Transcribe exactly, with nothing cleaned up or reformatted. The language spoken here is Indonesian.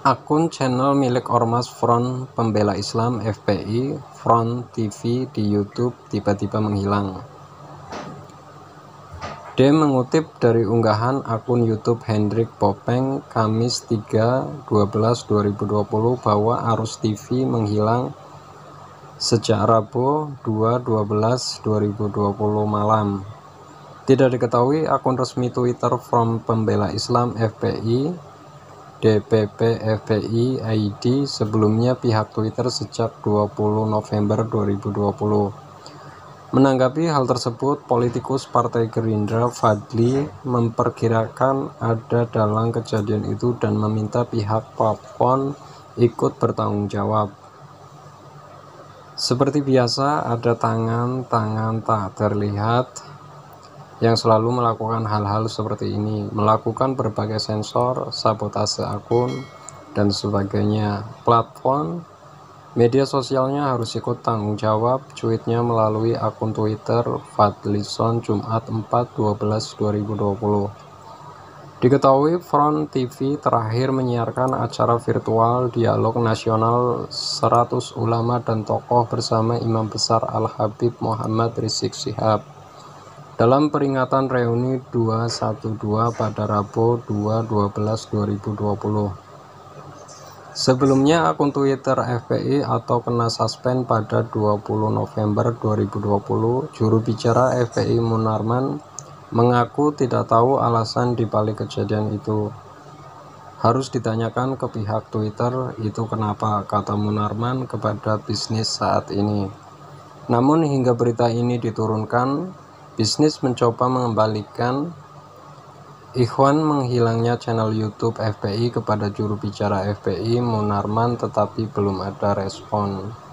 Akun channel milik Ormas Front Pembela Islam F P I, Front T V di YouTube tiba-tiba menghilang. D mengutip dari unggahan akun YouTube Hendrik Popeng Kamis tiga belas dua ribu dua puluh bahwa Arus T V menghilang sejak Rabu dua belas dua ribu dua puluh malam. Tidak diketahui akun resmi Twitter Front Pembela Islam F P I D P P F P I I D sebelumnya pihak Twitter sejak dua puluh November dua ribu dua puluh. Menanggapi hal tersebut, politikus Partai Gerindra Fadli memperkirakan ada dalang kejadian itu dan meminta pihak platform ikut bertanggung jawab. Seperti biasa, ada tangan-tangan tak terlihat yang selalu melakukan hal-hal seperti ini, melakukan berbagai sensor, sabotase akun, dan sebagainya. Platform media sosialnya harus ikut tanggung jawab, cuitnya melalui akun Twitter Fadlison Jumat empat belas dua ribu dua puluh. Diketahui Front T V terakhir menyiarkan acara virtual Dialog Nasional seratus Ulama dan Tokoh bersama Imam Besar Al-Habib Muhammad Rizik Syihab dalam peringatan reuni dua satu dua pada Rabu dua belas dua ribu dua puluh. Sebelumnya akun Twitter F P I atau kena suspend pada dua puluh November dua ribu dua puluh, juru bicara F P I Munarman mengaku tidak tahu alasan dibalik kejadian itu. Harus ditanyakan ke pihak Twitter itu kenapa, kata Munarman kepada bisnis saat ini. Namun hingga berita ini diturunkan, bisnis mencoba mengembalikan ikhwan menghilangnya channel YouTube F P I kepada juru bicara F P I Munarman, tetapi belum ada respon.